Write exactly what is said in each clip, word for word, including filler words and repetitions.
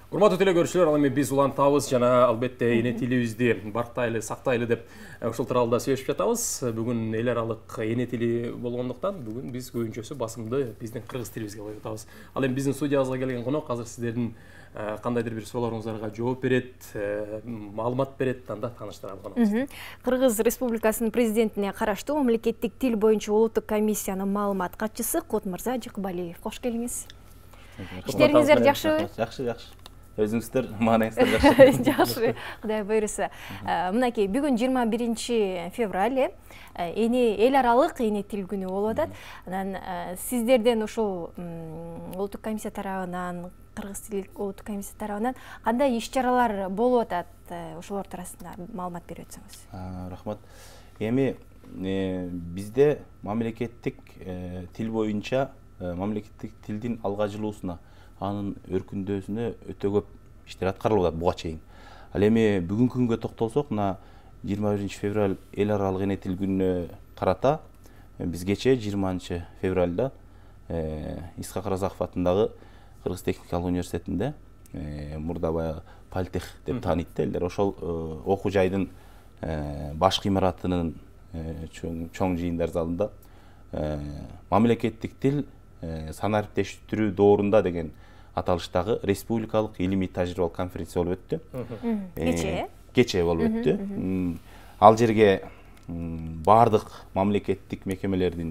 Урматтуу телекөрүүчүлөр, ал эми биз улантабыз жана албетте эне тилибизди барктайлы, сактайлы деп ушул тууралуу сүйлөшүп жатабыз. Бүгүн эл аралык эне тили болгондуктан бүгүн биз көбүнчөсү басымды биздин кыргыз тилибизге коюп атабыз. Ал эми биздин студиябызга келген конок азыр сиздердин кандайдыр бир суроолоруңуздарга жооп берет, маалымат берет, анда тааныштыралы конок. Кыргыз Республикасынын президентине караштуу мамлекеттик тил боюнча улуттук комиссиянын маалымат катчысы Кутмырза Жакыбалиев. Кош келиңиз. Иштериңиздер жакшыбы? Жакшы, жакшы. Өзүңүздөр, маанайыңыздар жакшы. Жакшы, Кудай буйруса. Мынакей, бүгүн жыйырма биринчи февраль, эне эл аралык эне тил күнү болуп атат. Анан сиздерден ушул улуттук комиссия тарабынан, кыргыз тил улуттук комиссия тарабынан кандай иш-чаралар болуп атат, ошолор туурасында маалымат берип өтсөңүз. Рахмат. Эми бизде мамлекеттик тил боюнча мамлекеттик тилдин алга жылуусуна, анын өркүндөсүнө өтө көп иштер аткарылып атат буга чейин. Ал эми бүгүнкү күнгө токтолсок, мына жыйырма биринчи февраль эл аралык эне тил күнүнө карата биз кечээ жыйырманчы февралда Исхак Разаков атындагы Кыргыз техникалык университетинде мурда баягы Политех деп тааныйт элдер, ошол окуу жайдын баш имаратынын чоң жыйындар залында мамлекеттик тил сана ариптештирүү доорунда деген аталыштагы республикалык илимий тажрыйбалык конференция болуп өттү. Кечээ? Кечээ болуп өттү. Ал жерге бардык мамлекеттик мекемелердин,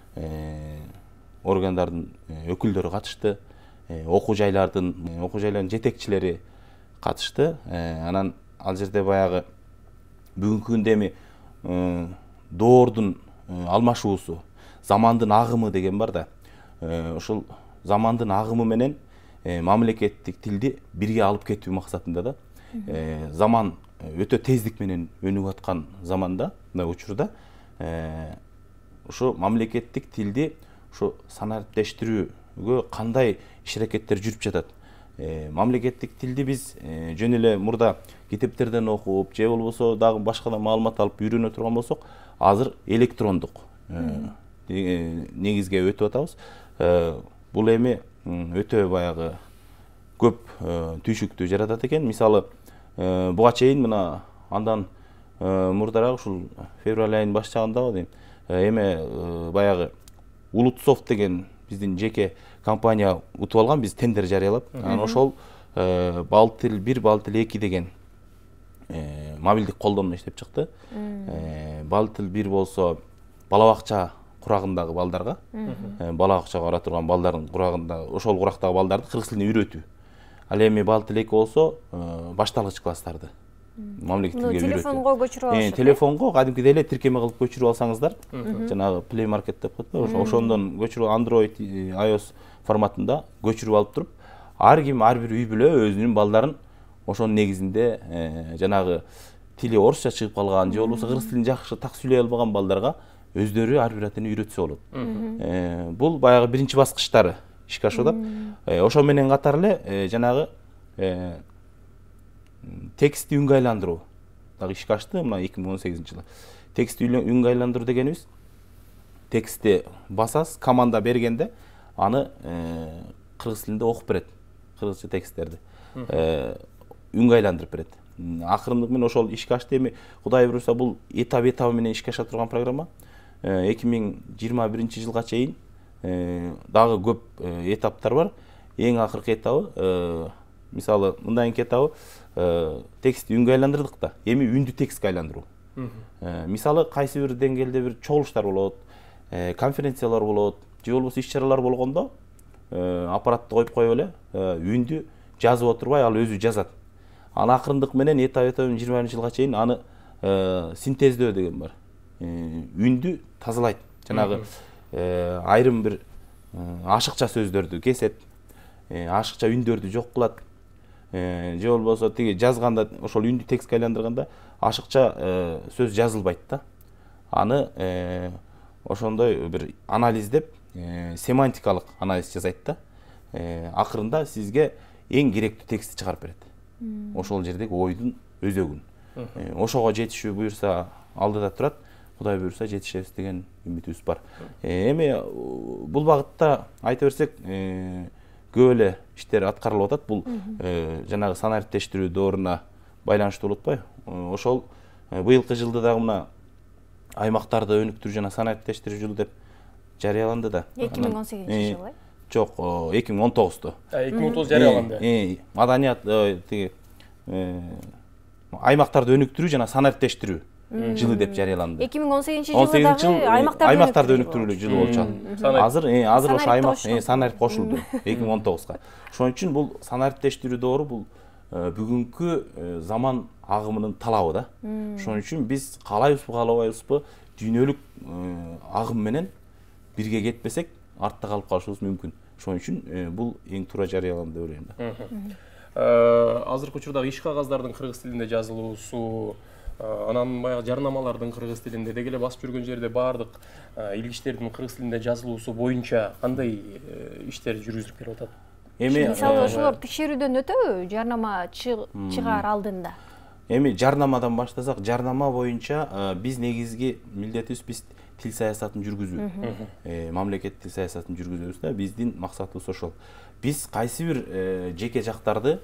органдардын өкүлдөрү катышты, окуу жайлардын, окуу жайлардын жетекчилери катышты. Анан ал жерде баягы бүгүнкү күндө эми доордун алмашуусу, замандын агымы деген бар да. Ошол замандын агымы менен мамлекеттик тилди бирге алып кетүү максатында да. Заман өтө тездик менен өнүгүп аткан заманда, мына учурда ошо мамлекеттик тилди ошо сана ариптештирүүгө кандай иш-аракеттер жүрүп жатат. Мамлекеттик тилди биз жөн эле мурда китептерден окуп, же болбосо дагы башкадан маалымат алып үйрөнө турган болсок, азыр электрондук негизге өтүп атабыз. Бул эми өтө баягы көп түйшүктү жаратат экен. Мисалы, буга чейин мына андан мурдараак ушул февраль айынын баш жагында дейм, эме баягы Улутсофт деген биздин жеке компания утуп алган, биз тендер жарыялап, анан ошол Балтил бир, Балтил эки деген мобилдик колдонма иштеп чыкты. Балтил бир болсо бала бакча курагындагы балдарга, бала бакчага бара турган балдардын курагында, ошол курактагы балдарды кыргыз тилине үйрөтүү. Ал эми Балтил эки болсо башталгыч класстарды мамлекеттик тилге үйрөтүү. Телефонго көчүрүп алышат. Телефонго кадимкидей эле тиркеме кылып көчүрүп алсаңыздар, жанагы Play Market деп коет, ошондон көчүрүп Android, iOS форматында көчүрүп алып туруп, ар ким ар бир үй бүлө өзүнүн балдарын ошонун негизинде жанагы тили орусча чыгып калган, же болбосо кыргыз тилин жакшы так сүйлөй албаган балдарга өздөрү ар бир атаны үйрөтсө болот. Бул баягы биринчи баскычтары ишке ашып атат. Ошо менен катар эле жанагы текстти үнгө айландыруу дагы ишке ашты, мына эки миң он сегизинчи жылы. Текстти үнгө айландыруу дегенибиз, текстти басасыз, команда бергенде аны кыргыз тилинде окуп берет, кыргызча тексттерди үнгө айландырып берет. Акырындык менен ошол ишке ашты. Эми Кудай буйруса бул этап этабы менен ишке аша турган программа. эки миң жыйырма биринчи жылга чейин дагы көп этаптар бар. Эң акыркы этабы, мисалы, мындайынкы этабы текстти үнгө айландырдык да, эми үндү текстке айландыруу. Мисалы, кайсы бир деңгээлде бир чогулуштар болот, конференциялар болот, же болбосо иш-чаралар болгондо аппаратты коюп коюп эле үндү жазып отурбай ал өзү жазат. Аны акырындык менен этап этабы жыйырма биринчи жылга чейин аны синтездөө деген бар. Үндү тазалайт. Жанагы айрым бир ашыкча сөздөрдү кесет, ашыкча үндөрдү жок кылат. Же болбосо тиги жазганда, ошол үндү текстке айландырганда ашыкча сөз жазылбайт да. Аны ошондой бир анализдеп, семантикалык анализ жасайт да. Акырында сизге эң керектүү текстти чыгарып берет. Ошол жердеги ойдун өзөгүн. Ошого жетишүү буюрса алдыда турат. Кудай буйруса жетишебиз деген үмүтүбүз бар. Эми бул багытта айта берсек, көп эле иштер аткарылып атат. Бул жанагы санариптештирүү дооруна байланыштуу болуп атпайбы? Ошол быйылкы жылда дагы мына аймактарды өнүктүрүү жана санариптештирүү жылы деп жарыяланды да. эки миң он сегизинчи жыл, э? Жок, эки миң он тогузда. эки миң он тогуз жарыяланды. Маданият тиги аймактарды өнүктүрүү жана санариптештирүү жылы деп жарыяланды. эки миң он сегизинчи жылы дагы аймактарды өнүктүрүү жылы болчу. Азыр азыр ошо аймак санарип кошулду эки миң он тогузга. Ошон үчүн бул санариптештирүү доору бул бүгүнкү заман агымынын талабы да. Ошон үчүн биз каалайбызбы, каалабайбызбы, дүйнөлүк агым менен бирге кетпесек, артта калып калышыбыз мүмкүн. Ошон үчүн бул эң туура жарыяланды деп ойлойм да. Азыркы учурдагы иш кагаздардын кыргыз тилинде жазылуусу, анан баягы жарнамалардын кыргыз тилинде деги эле басып жүргөн жерде баардык илгичтердин кыргыз тилинде жазылуусу боюнча кандай иштер жүргүзүлүп келип атат? Эми мисалы ошолор текшерүүдөн өтөбү жарнама чыгаар алдында? Эми жарнамадан баштасак, жарнама боюнча биз негизги милдетибиз биз тил саясатын жүргүзүү. Мамлекет тил саясатын жүргүзөбүз да. Биздин максатыбыз ошол. Биз кайсы бир жеке жактарды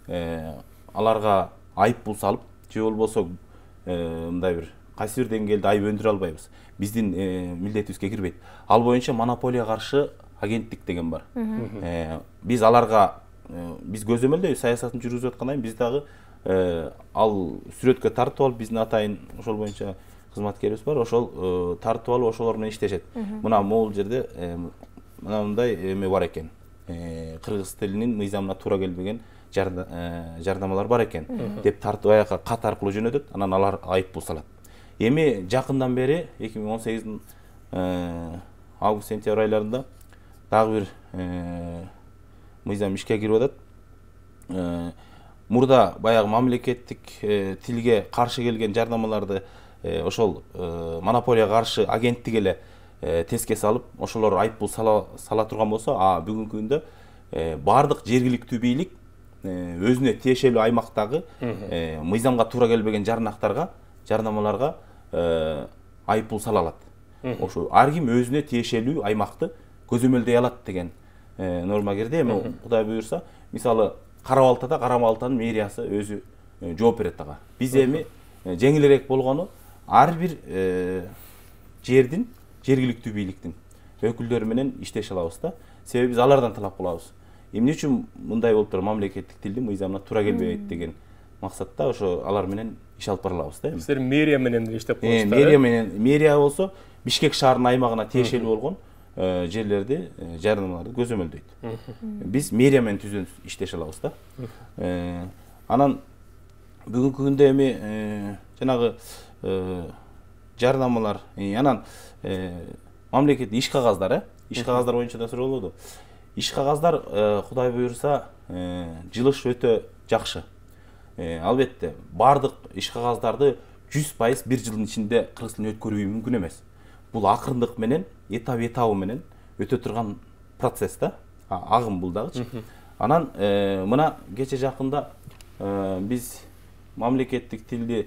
аларга айып бул салып, же болбосо мындай бир кайсы бир деңгээлде айып өндүрө албайбыз. Биздин милдетибизге кирбейт. Ал боюнча монополия каршы агенттик деген бар. Биз аларга биз көзөмөлдөйбүз, саясатын жүргүзүп аткандан биз дагы ал сүрөткө тартып алып, биздин атайын ошол боюнча кызматкерибиз бар, ошол тартып алып ошолор менен иштешет. Мына могул жерде мындай эме бар экен. Кыргыз тилинин мыйзамына туура келбеген жарнамалар бар экен деп тартып аяка кат аркылуу жөнөтөт, анан алар айып бул салат. Эми жакындан бери эки миң он сегиздин август сентябрь айларында дагы бир мыйзам ишке кирип атат. Мурда баягы мамлекеттик тилге каршы келген жарнамаларды ошол монополияга каршы агенттик эле теске салып, ошолор айып бул сала турган болсо, а бүгүнкү күндө баардык жергиликтүү бийлик өзүнө тиешелүү аймактагы мыйзамга туура келбеген жарнактарга, жарнамаларга айып бул сала алат. Ошо ар ким өзүнө тиешелүү аймакты көзөмөлдөй алат деген норма кирди. Эми Кудай буйрса, мисалы Кара Балтада Кара Балтанын мэриясы өзү жооп берет ага. Биз эми жеңилирээк болгону ар бир жердин жергиликтүү бийликтин өкүлдөрү менен иштеше алабыз да. Себеби биз алардан талап кылабыз. Эмне үчүн мындай болуп тур, мамлекеттик тилдин мыйзамына туура келбейт деген максатта ошо алар менен иш алып бара алабыз да. Силер мэрия менен иштеп коесуздар. Мэрия менен, мэрия болсо Бишкек шаарынын аймагына тиешелүү болгон жерлерди, жарнамаларды көзөмөлдөйт. Биз мэрия менен түзүн иштеше алабыз да. Анан бүгүнкү күндө эми жанагы жарнамалар, анан мамлекет иш кагаздар, иш кагаздар боюнча да суроолду. Иш кагаздар Кудай буйрса жылыш өтө жакшы. Албетте баардык иш кагаздарды жүз пайыз бир жылдын ичинде кыргыз тилине өткөрүү мүмкүн эмес. Бул акырындык менен, этап этабы менен өтө турган процесс да. Агым бул дагычы. Анан мына кече жакында биз мамлекеттик тилди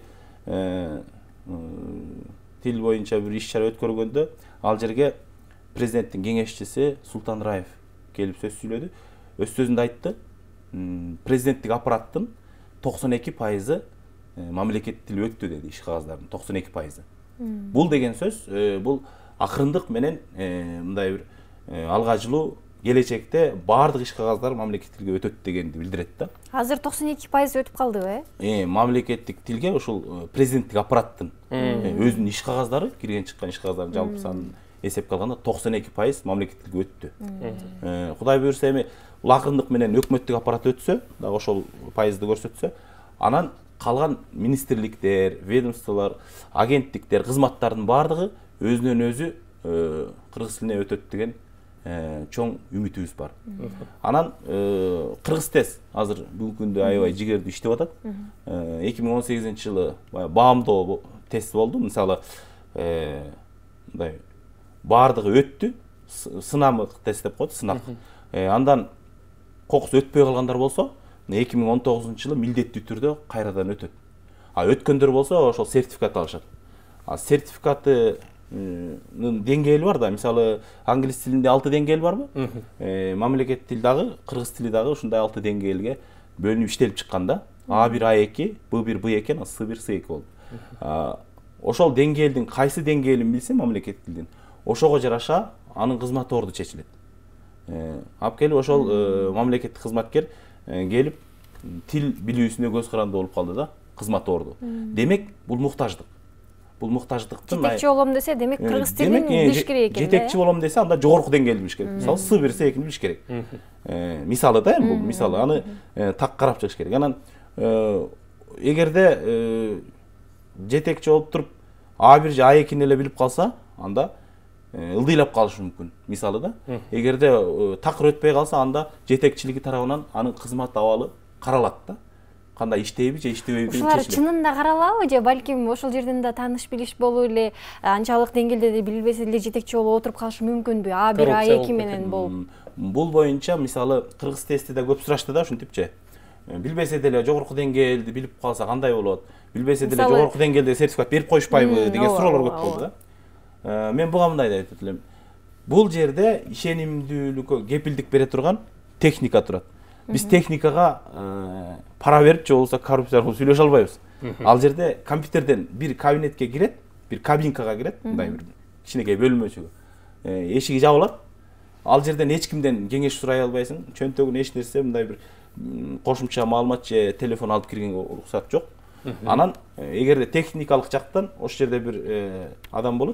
тил боюнча бир иш чара өткөргөндө, ал жерге президенттин кеңешчиси Султан Раев келип сөз сүйлөдү. Өз сөзүндө айтты, президенттик аппараттын токсон эки пайызы мамлекеттик тил өттү деди, иш кагаздардын токсон эки пайызы. Бул деген сөз, бул акырындык менен мындай бир алга жылуу келечекте баардык иш кагаздар мамлекеттик тилге өтөт дегенди билдирет да. Азыр токсон эки пайыз өтүп калдыбы, э? Мамлекеттик тилге ушул президенттик аппараттын өзүнүн иш кагаздары, кирген чыккан иш кагаздардын жалпы санын эсепке алганда токсон эки пайыз мамлекеттик тилге өттү. Кудай буйрса эми бул акырындык менен өкмөттүк аппарат өтсө, дагы ошол пайызды көрсөтсө, анан калган министрликтер, ведомстволор, агенттиктер, кызматтардын баардыгы өзүнөн өзү кыргыз тилине өтөт деген чоң үмүтүбүз бар. Анан Кыргыз Тез азыр бүгүнкү күндө аябай жигердүү иштеп атат. эки миң он сегизинчи жылы баамдоо тест болду. Мисалы, мындай баардыгы өттү, сынамык тест деп коет, сынак. Андан кокус өтпөй калгандар болсо, эки миң он тогузунчу жылы милдеттүү түрдө кайрадан өтөт. А өткөндөр болсо ошол сертификат алышат. А сертификаты деңгээли бар да. Мисалы англис тилинде алты деңгээл барбы? Мамлекеттик тил дагы, кыргыз тили дагы ушундай алты деңгээлге бөлүнүп иштелип чыккан да. А бир А эки, Б бир Б эки, С бир С эки болуп. Ошол деңгээлдин кайсы деңгээлин билсе мамлекеттик тилдин, ошого жараша анын кызмат орду чечилет. Алып келип ошол мамлекеттик кызматкер келип тил билүүсүнө көз каранды болуп калды да, кызмат орду. Демек, бул муктаждык. Бул муктаждыктын жетекчи болом десе, демек кыргыз тилин билиш керек экен. Жетекчи болом десе, анда жогорку деңгээлди билиш керек. Мисалы С бир С экини билиш керек. Мисалы да, бул мисалы, аны так карап чыгыш керек. Анан эгерде жетекчи болуп туруп А бир же А экини эле билип калса, анда ылдыйлап калышы мүмкүн. Мисалы да, эгерде такыр өтпөй калса, анда жетекчилиги тарабынан анын кызмат абалы каралат да. Кандай иштейби же иштебейби деген чечилет. Ушулар чынында каралабы же балким ошол жерден да тааныш билиш болуп эле анчалык деңгээлде да билбесе эле жетекчи болуп отуруп калышы мүмкүнбү? А бир А эки менен болуп. Бул боюнча мисалы кыргыз тестте да көп сурашты да ушинтипчи. Билбесе деле жогорку деңгээлди билип калса кандай болот? Билбесе деле жогорку деңгээлде сертификат берип коюшпайбы деген суроолор көп болду да. Мен буга мындай деп айтат элем. Бул жерде ишенимдүүлүккө кепилдик бере турган техника турат. Биз техникага пара берип же болбосо коррупция кылып сүйлөшө албайбыз. Ал жерде компьютерден бир кабинетке кирет, бир кабинкага кирет, мындай бир кичинекей бөлмөчүгө. Эшиги жабылат. Ал жерден эч кимден кеңеш сурай албайсың. Чөнтөгүн эч нерсе мындай бир кошумча маалымат же телефон алып киргенге уруксат жок. Анан эгерде техникалык жактан ошол жерде бир адам болот.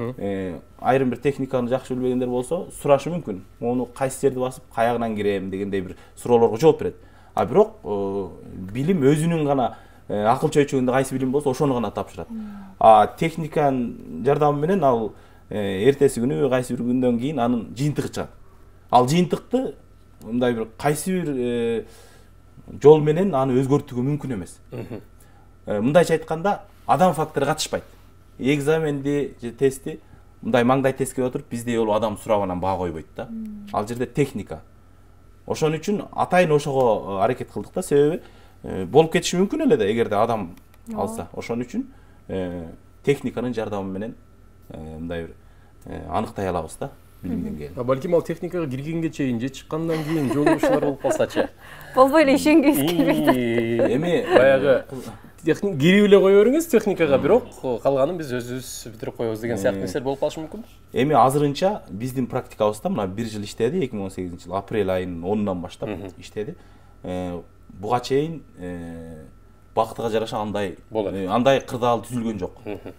Айрым бир техниканы жакшы билбегендер болсо, сурашы мүмкүн. Мону кайсы жерди басып, каягынан кирем дегендей бир суроолорго жооп берет. А бирок билим өзүнүн гана акыл чөйчөгүндө кайсы билим болсо, ошону гана тапшырат. А техниканын жардамы менен ал эртеси күнү кайсы бир күндөн кийин анын жыйынтыгы чыгат. Ал жыйынтыкты мындай бир кайсы бир жол менен аны өзгөртүүгө мүмкүн эмес. Мындайча айтканда, адам фактору катышпайт. Экзаменди же тестти мындай маңдай тестке отуруп биздей болуп адам сурабынан баа койбойт да. Ал жерде техника. Ошон үчүн атайын ошого аракет кылдык да, себеби болуп кетиши мүмкүн эле да эгерде адам алса. Ошон үчүн техниканын жардамы менен мындай бир аныктай алабыз да билим деңгээлин. Балким ал техникага киргенге чейин же чыккандан кийин жолугушуулар болуп калсачы. Болбой эле ишенгибиз келбейт. Эми баягы кирип эле кое бериңиз техникага, бирок калганын биз өзүбүз бүтүрүп коебуз деген сыяктуу нерселер болуп калышы мүмкүн. Эми азырынча биздин практикабызда мына бир жыл иштеди, эки миң он сегизинчи жыл апрель айынын онунан баштап иштеди. Буга чейин бактыга жараша андай андай кырдаал түзүлгөн жок.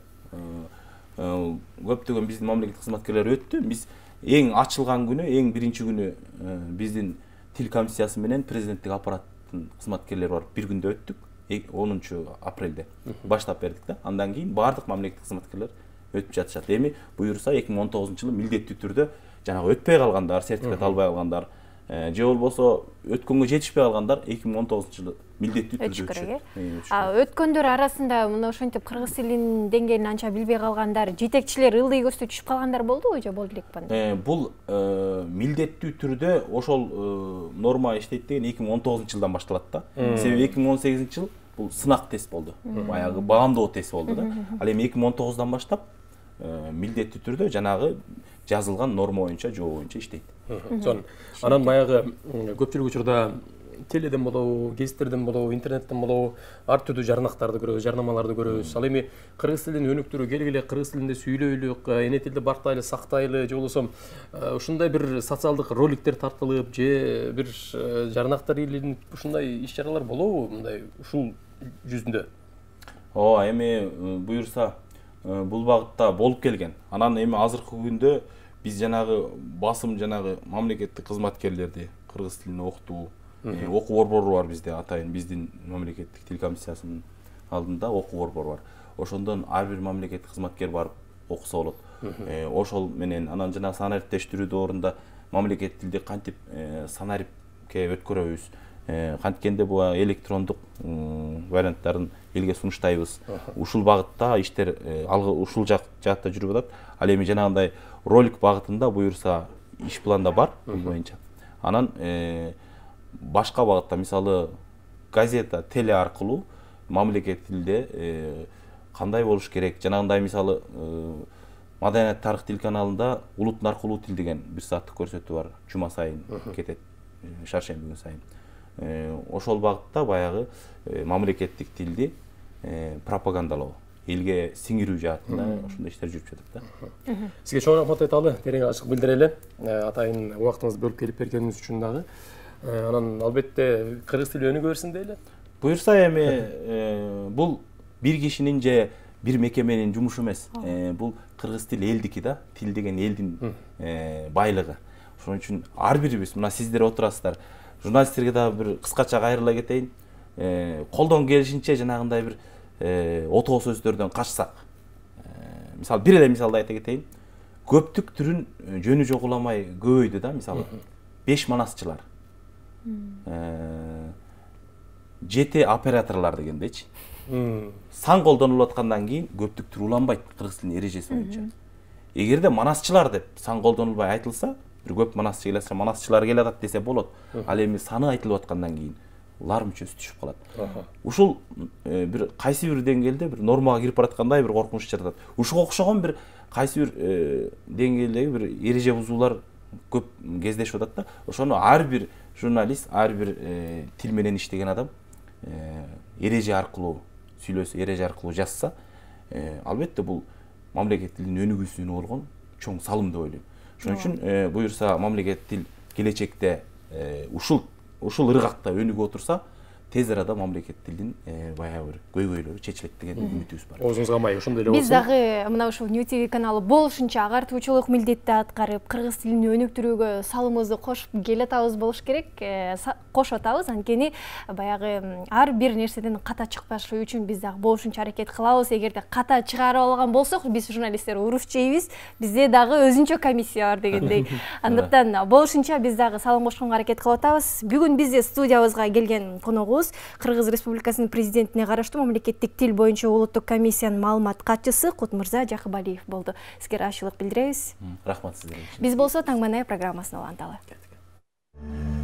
Көптөгөн биздин мамлекеттик кызматкерлер өттү. Биз эң ачылган күнү, эң биринчи күнү биздин тил комиссиясы менен президенттик аппараттын кызматкерлери барып бир күндө өттүк. онунчу апрелде баштап бердик да. Андан кийин баардык мамлекеттик кызматкерлер өтүп жатышат. Эми буюрса эки миң он тогузунчу жылы милдеттүү түрдө жанагы өтпөй калгандар, сертификат албай калгандар, же болбосо өткөнгө жетишпей калгандар эки миң он тогузунчу жылы милдеттүү түрдө өтүшөт. А өткөндөр арасында мына ошентип кыргыз тилинин деңгээлин анча билбей калгандар, жетекчилер ылдый көздөй түшүп калгандар болдубу же болду элекпи? Бул милдеттүү түрдө ошол норма иштейт деген эки миң он тогузунчу жылдан башталат да. Себеби эки миң он сегизинчи жыл бул сынак тест болду. Баягы баамдоо тест болду да. Ал эми эки миң он тогуздан баштап милдеттүү түрдө жанагы жазылган норма боюнча, жоо боюнча иштейт. Анан баягы көпчүлүк учурда теледен болобу, гезиттерден болобу, интернеттен болобу ар түрдүү жарнактарды көрөбүз, жарнамаларды көрөбүз. Ал эми кыргыз тилин өнүктүрүү, келгиле кыргыз тилинде сүйлөйлү, эне тилди бартайлы, сактайлы, же болбосо ушундай бир социалдык роликтер тартылып, же бир жарнактар илинип, ушундай иш-чаралар болобу мындай ушул жүзүндө? Ооба, эми буюрса бул багытта болуп келген. Анан эми азыркы күндө биз жанагы басым жанагы мамлекеттик кызматкерлерди кыргыз тилин окутуу окуу борбору бар бизде, атайын биздин мамлекеттик тил комиссиясынын алдында окуу борбору бар. Ошондон ар бир мамлекеттик кызматкер барып окуса болот. Ошол менен анан жана санариптештирүү доорунда мамлекеттик тилди кантип санарипке өткөрөбүз, канткенде бул электрондук варианттарын элге сунуштайбыз. Ушул багытта иштер алгы ушул жакта жүрүп атат. Ал эми жанагындай ролик багытында буюрса иш планда бар бул боюнча. Анан башка багытта, мисалы газета, теле аркылуу мамлекеттик тилде кандай болуш керек, жанагындай мисалы Маданият тарых телеканалында улут наркулуу тил деген бир сааттык көрсөтүү бар. Жума сайын кетет, шаршемби күнү сайын. Ошол багытта баягы мамлекеттик тилди пропагандалоо, элге сиңирүү жаатында ошондой иштер жүрүп жатат да. Сизге чоң рахмат айталы, терең ачык билдирели. Атайын убактыңызды бөлүп келип бергениңиз үчүн дагы. Анан албетте кыргыз тили өнүгө берсин дейли. Буюрса эми бул бир кишинин же бир мекеменин жумушу эмес. Бул кыргыз тил элдики да, тил деген элдин байлыгы. Ошон үчүн ар бирибиз, мына сиздер отурасыздар, журналисттерге дагы бир кыскача кайрыла кетейин. Колдон келишинче жанагындай бир отоо сөздөрдөн качсак. Мисалы бир эле мисалды айта кетейин. Көптүк түрүн жөнү жок уламай көбөйдү да, мисалы. беш манасчылар. Жети операторлар дегендейчи. Сан колдонулуп аткандан кийин көптүк түр уланбайт кыргыз тилинин эрежеси боюнча. Эгерде манасчылар деп сан колдонулбай айтылса, бир көп манасчы келсе, манасчылар келатат десе болот. Ал эми саны айтылып аткандан кийин лар мүчөсү түшүп калат. Ушул бир кайсы бир деңгээлде бир нормага кирип бараткандай бир коркунуч жаратат. Ушуга окшогон бир кайсы бир деңгээлдеги бир эреже бузуулар көп кездешип атат да. Ошону ар бир журналист, ар бир тил менен иштеген адам эреже аркылуу сүйлөсө, эреже аркылуу жазса, албетте бул мамлекет тилинин өнүгүүсүнө болгон чоң салым деп ойлойм. Ошон үчүн буюрса мамлекет тил келечекте ушул ушул ыргакта өнүгүп отурса, тез арада мамлекет тилдин баягы бир көйгөйлөрү чечилет деген үмүтүбүз бар. Оозуңузга май, ошондой эле болсун. Биз дагы мына ушул Нью ти ви каналы болушунча агартуучулук милдетти аткарып, кыргыз тилин өнүктүрүүгө салымыбызды кошуп келатабыз болуш керек. Кошуп атабыз, анткени баягы ар бир нерседен ката чыкпашы үчүн биз дагы болушунча аракет кылабыз. Эгерде ката чыгарып алган болсок, биз журналисттер уруш жейбиз. Бизде дагы өзүнчө комиссия бар дегендей. Андыктан болушунча биз дагы салым кошконго аракет кылып атабыз. Бүгүн бизде студиябызга келген коногубуз Кыргыз Республикасынын президентине караштуу мамлекеттик тил боюнча улуттук комиссиянын маалымат катчысы Кутмырза Жакыбалиев болду. Сизге ыраазычылык билдиребиз. Рахмат сиздерге. Биз болсо Таң Манай программасын уланталы.